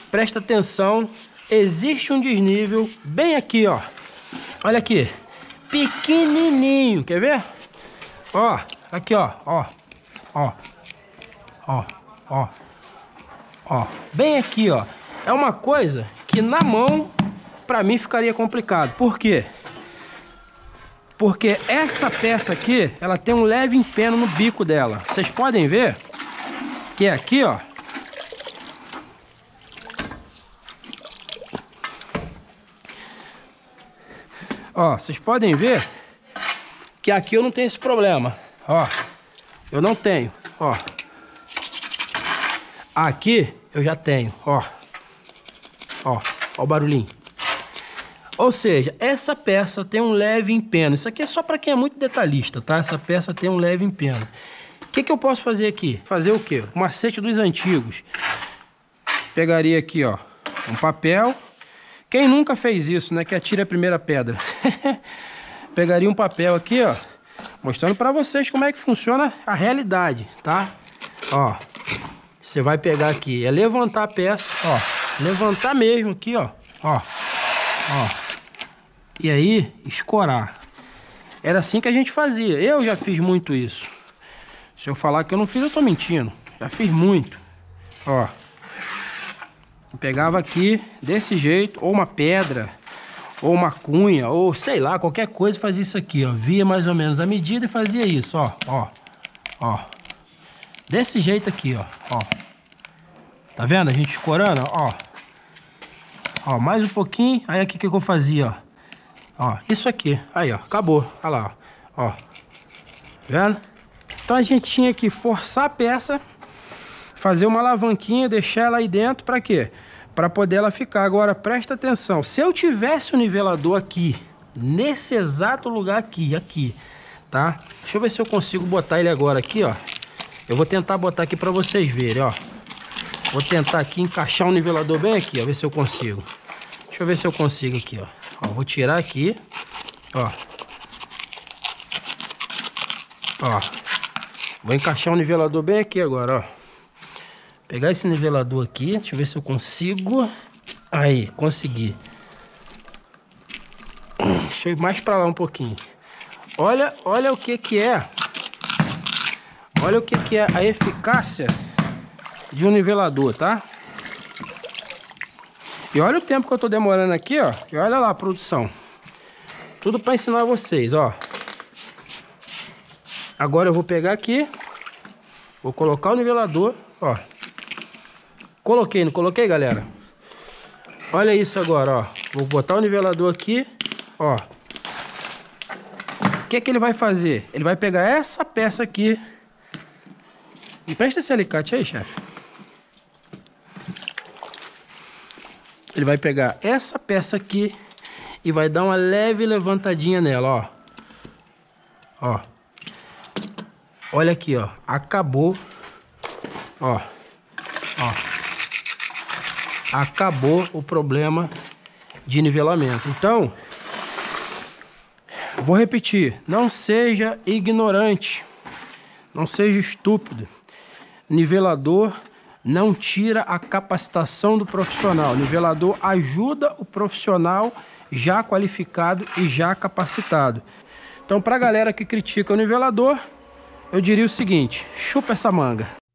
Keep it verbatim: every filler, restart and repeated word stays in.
presta atenção, existe um desnível bem aqui, ó. Olha aqui, pequenininho, quer ver? Ó, aqui, ó, ó, ó, ó, ó, ó, bem aqui, ó. É uma coisa que na mão, pra mim, ficaria complicado. Por quê? Porque essa peça aqui, ela tem um leve empeno no bico dela. Vocês podem ver que é aqui, ó. Ó, vocês podem ver que aqui eu não tenho esse problema. Ó, eu não tenho, ó. Aqui eu já tenho, ó. Ó, ó o barulhinho. Ou seja, essa peça tem um leve empeno. Isso aqui é só para quem é muito detalhista, tá? Essa peça tem um leve empeno. O que que eu posso fazer aqui? Fazer o quê? O macete dos antigos. Pegaria aqui, ó, um papel. Quem nunca fez isso, né? Que atire a primeira pedra. Pegaria um papel aqui, ó, mostrando para vocês como é que funciona a realidade, tá? Ó, você vai pegar aqui, é levantar a peça, ó, levantar mesmo aqui, ó, ó, ó. E aí, escorar. Era assim que a gente fazia. Eu já fiz muito isso. Se eu falar que eu não fiz, eu tô mentindo. Já fiz muito. Ó. Eu pegava aqui, desse jeito, ou uma pedra, ou uma cunha, ou sei lá, qualquer coisa, fazia isso aqui, ó. Via mais ou menos a medida e fazia isso, ó. Ó. Ó. Desse jeito aqui, ó. Ó. Tá vendo? A gente escorando, ó. Ó, mais um pouquinho. Aí aqui o que eu fazia, ó. Ó, isso aqui. Aí, ó, acabou. Olha lá, ó. Ó. Vendo? Então a gente tinha que forçar a peça, fazer uma alavanquinha, deixar ela aí dentro, pra quê? Pra poder ela ficar. Agora, presta atenção. Se eu tivesse o nivelador aqui, nesse exato lugar aqui, aqui, tá? Deixa eu ver se eu consigo botar ele agora aqui, ó. Eu vou tentar botar aqui pra vocês verem, ó. Vou tentar aqui encaixar o nivelador bem aqui, ó. Ver se eu consigo. Deixa eu ver se eu consigo aqui, ó. Ó, vou tirar aqui, ó. Ó. Vou encaixar o nivelador bem aqui agora, ó. Pegar esse nivelador aqui, deixa eu ver se eu consigo. Aí, consegui. Deixa eu ir mais pra lá um pouquinho. Olha, olha o que que é. Olha o que que é a eficácia de um nivelador, tá? E olha o tempo que eu tô demorando aqui, ó. E olha lá a produção. Tudo para ensinar vocês, ó. Agora eu vou pegar aqui. Vou colocar o nivelador, ó. Coloquei, não coloquei, galera? Olha isso agora, ó. Vou botar o nivelador aqui, ó. O que que ele vai fazer? Ele vai pegar essa peça aqui. E presta esse alicate aí, chefe. Ele vai pegar essa peça aqui e vai dar uma leve levantadinha nela, ó. Ó. Olha aqui, ó. Acabou. Ó. Ó. Acabou o problema de nivelamento. Então, vou repetir. Não seja ignorante. Não seja estúpido. Nivelador não tira a capacitação do profissional. O nivelador ajuda o profissional já qualificado e já capacitado. Então, para a galera que critica o nivelador, eu diria o seguinte: chupa essa manga.